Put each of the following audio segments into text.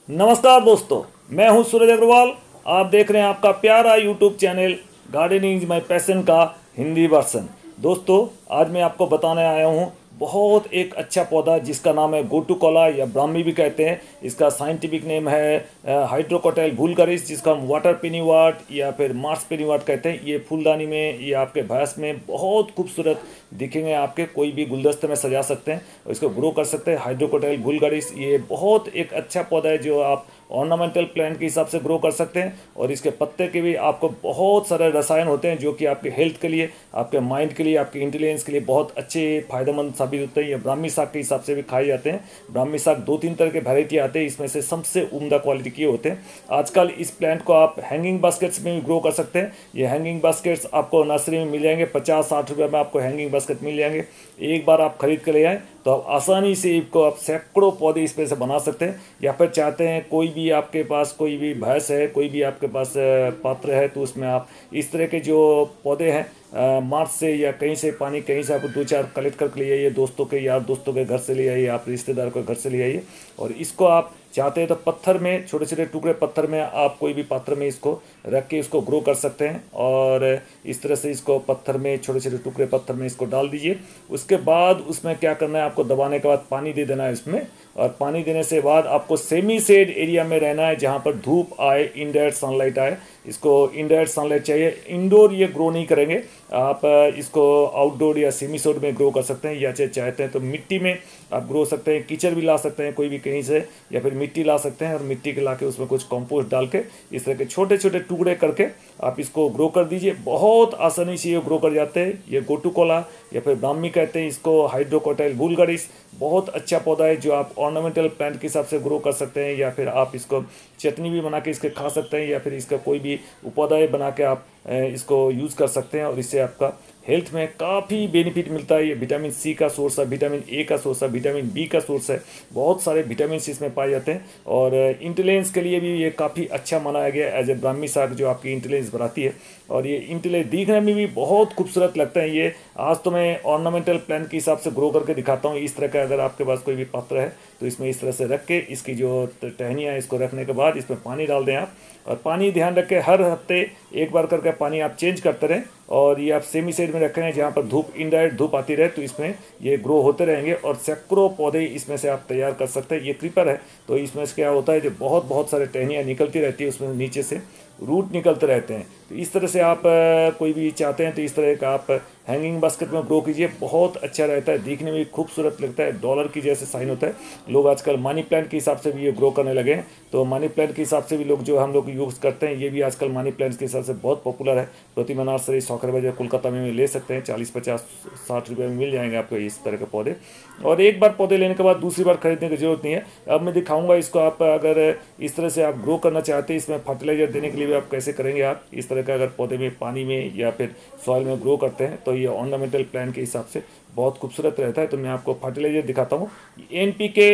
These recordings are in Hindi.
नमस्कार दोस्तों, मैं हूं सूरज अग्रवाल। आप देख रहे हैं आपका प्यारा YouTube channel gardening is my passion का हिंदी वर्सन। दोस्तों, आज मैं आपको बताने आया हूं बहुत एक अच्छा पौधा जिसका नाम है गोटुकोला या ब्राह्मी भी कहते हैं। इसका साइंटिफिक नेम है हाइड्रोकोटाइल वुल्गारिस, जिसका हम वाटर पिनीवाट या फिर मार्स पिनीवाट कहते हैं। ये फूलदानी में या आपके भैंस में बहुत खूबसूरत दिखेंगे। आपके कोई भी गुलदस्ते में सजा सकते हैं और इसको ग्रो कर सकते हैं। हाइड्रोकोटाइल वुल्गारिस ये बहुत एक अच्छा पौधा है जो आप ऑर्नामेंटल प्लांट के हिसाब से ग्रो कर सकते हैं। और इसके पत्ते के भी आपको बहुत सारे रसायन होते हैं जो कि आपके हेल्थ के लिए, आपके माइंड के लिए, आपके इंटेलिजेंस के लिए बहुत अच्छे फायदेमंद साबित होते हैं। ये ब्राह्मी साग के हिसाब से भी खाए जाते हैं। ब्राह्मी साग 2-3 तरह के वैरायटी आते हैं, इसमें से सबसे उम्दा क्वालिटी के होते हैं। आजकल इस प्लांट को आप हैंगिंग बास्केट्स में भी ग्रो कर सकते हैं। ये हैंगिंग बास्केट्स आपको नर्सरी में मिल जाएंगे, 50-60 रुपये में आपको हैंगिंग बास्केट मिल जाएंगे। एक बार आप खरीद कर ले आएँ तो आप आसानी से इसको आप सैकड़ों पौधे इस पे से बना सकते हैं। या फिर चाहते हैं कोई भी आपके पास कोई भी भैंस है, कोई भी आपके पास पात्र है, तो उसमें आप इस तरह के जो पौधे हैं मार्च से या कहीं से पानी कहीं से आप 2-4 कलेक्ट करके ले आइए, दोस्तों के यार दोस्तों के घर से ले आइए, आप रिश्तेदार के घर से ले आइए। और इसको आप चाहते हैं तो पत्थर में, छोटे छोटे टुकड़े पत्थर में आप कोई भी पात्र में इसको रख के इसको ग्रो कर सकते हैं। और इस तरह से इसको पत्थर में, छोटे छोटे टुकड़े पत्थर में इसको डाल दीजिए। उसके बाद उसमें क्या करना है, आपको दबाने के बाद पानी दे देना है इसमें। और पानी देने से बाद आपको सेमी शेड एरिया में रहना है जहाँ पर धूप आए, इनडायरेक्ट सनलाइट आए। इसको इनडायरेक्ट सनलाइट चाहिए। इंडोर ये ग्रो नहीं करेंगे, आप इसको आउटडोर या सेमी शेड में ग्रो कर सकते हैं। या चाहते हैं तो मिट्टी में आप ग्रो सकते हैं, कीचड़ भी ला सकते हैं कोई भी कहीं से, या फिर मिट्टी ला सकते हैं। और मिट्टी के ला के उसमें कुछ कंपोस्ट डाल के इस तरह के छोटे छोटे टुकड़े करके आप इसको ग्रो कर दीजिए। बहुत आसानी से ये ग्रो कर जाते हैं। ये गोटुकोला या फिर ब्राह्मी कहते हैं इसको, हाइड्रोकोटाइल वुल्गारिस बहुत अच्छा पौधा है जो आप ऑर्नामेंटल प्लांट के हिसाब से ग्रो कर सकते हैं। या फिर आप इसको चटनी भी बना के इसके खा सकते हैं, या फिर इसका कोई भी उपादाय बना के आप इसको यूज़ कर सकते हैं। और इससे आपका हेल्थ में काफ़ी बेनिफिट मिलता है। ये विटामिन सी का सोर्स है, विटामिन ए का सोर्स है, विटामिन बी का सोर्स है। बहुत सारे विटामिन इसमें पाए जाते हैं। और इंटेलिजेंस के लिए भी ये काफ़ी अच्छा माना गया एज ए ब्राह्मी साग, जो आपकी इंटेलिजेंस बढ़ाती है। और ये इंटेलिजेंस दिखने में भी बहुत खूबसूरत लगता है। ये आज तो मैं ऑर्नामेंटल प्लांट के हिसाब से ग्रो करके दिखाता हूँ। इस तरह का अगर आपके पास कोई भी पात्र है तो इसमें इस तरह से रख के इसकी जो टहनियाँ है इसको रखने के बाद इसमें पानी डाल दें आप। और पानी ध्यान रखें, हर हफ्ते एक बार करके पानी आप चेंज करते रहें। और ये आप सेमी शेड में रखें जहाँ पर धूप, इनडायरेक्ट धूप आती रहे, तो इसमें ये ग्रो होते रहेंगे। और सैकड़ों पौधे इसमें से आप तैयार कर सकते हैं। ये क्रीपर है तो इसमें से क्या होता है, जो बहुत बहुत सारे टहनियाँ निकलती रहती है, उसमें नीचे से रूट निकलते रहते हैं। तो इस तरह से आप कोई भी चाहते हैं तो इस तरह का आप हैंगिंग बास्केट में ग्रो कीजिए। बहुत अच्छा रहता है, दिखने में भी खूबसूरत लगता है, डॉलर की जैसे साइन होता है। लोग आजकल मनी प्लांट के हिसाब से भी ये ग्रो करने लगे हैं। तो मनी प्लांट के हिसाब से भी लोग जो हम लोग यूज़ करते हैं, ये भी आजकल मनी प्लांट के हिसाब से बहुत पॉपुलर है। प्रतिमा नर्सरी, सौखर बाजार, कोलकाता में ले सकते हैं। 40-50-60 रुपये में मिल जाएंगे आपको इस तरह के पौधे। और एक बार पौधे लेने के बाद दूसरी बार खरीदने की जरूरत नहीं है। अब मैं दिखाऊंगा इसको, आप अगर इस तरह से आप ग्रो करना चाहते हैं, इसमें फर्टिलाइजर देने के लिए भी आप कैसे करेंगे। आप इस तरह का अगर पौधे में पानी में या फिर सॉइल में ग्रो करते हैं तो ये ऑर्नामेंटल प्लांट के हिसाब से बहुत खूबसूरत रहता है। तो मैं आपको फर्टिलाइजर दिखाता हूँ। NPK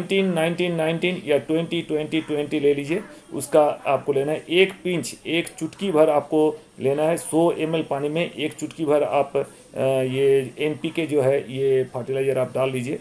19-19-19 या 20-20-20 ले लीजिए। उसका आपको लेना है 1 पिंच, 1 चुटकी भर आपको लेना है। 100 ml पानी में 1 चुटकी भर आप ये NPK जो है ये फर्टिलाइजर आप डाल लीजिए।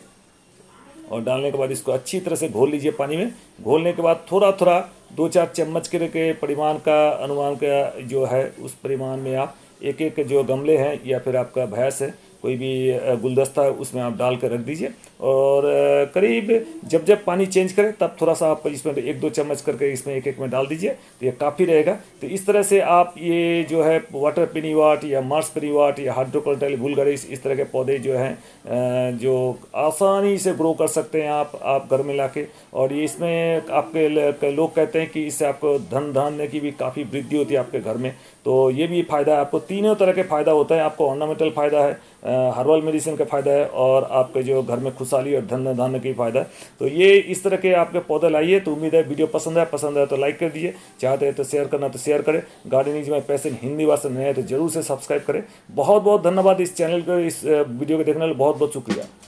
और डालने के बाद इसको अच्छी तरह से घोल लीजिए पानी में। घोलने के बाद थोड़ा थोड़ा 2-4 चम्मच के परिमाण का, अनुमान का जो है उस परिमाण में आप एक एक जो गमले हैं या फिर आपका भैंस है, कोई भी गुलदस्ता है, उसमें आप डाल कर रख दीजिए। और करीब जब जब पानी चेंज करें तब थोड़ा सा आप इसमें 1-2 चम्मच करके इसमें एक एक में डाल दीजिए, तो ये काफ़ी रहेगा। तो इस तरह से आप ये जो है वाटर पिनीवाट या मार्स पिनीवाट या हाइड्रोकोटाइल वुल्गारिस, इस तरह के पौधे जो हैं जो आसानी से ग्रो कर सकते हैं आप घर में लाके। और ये इसमें आपके लोग कहते हैं कि इससे आपको धन धान्य की भी काफ़ी वृद्धि होती है आपके घर में। तो ये भी फ़ायदा है आपको, तीनों तरह के फ़ायदा होता है। आपको ऑर्नामेंटल फ़ायदा है, हर्बल मेडिसिन का फ़ायदा है, और आपके जो घर में खुशहाली और धन धान्य की फ़ायदा है। तो ये इस तरह के आपके पौधे लाइए। तो उम्मीद है वीडियो पसंद है तो लाइक कर दीजिए, चाहते हैं तो शेयर करना तो शेयर करें। गार्डनिंग में पैशन हिंदी भाषा में है तो जरूर से सब्सक्राइब करें। बहुत बहुत धन्यवाद इस चैनल को, इस वीडियो को देखने के लिए बहुत बहुत शुक्रिया।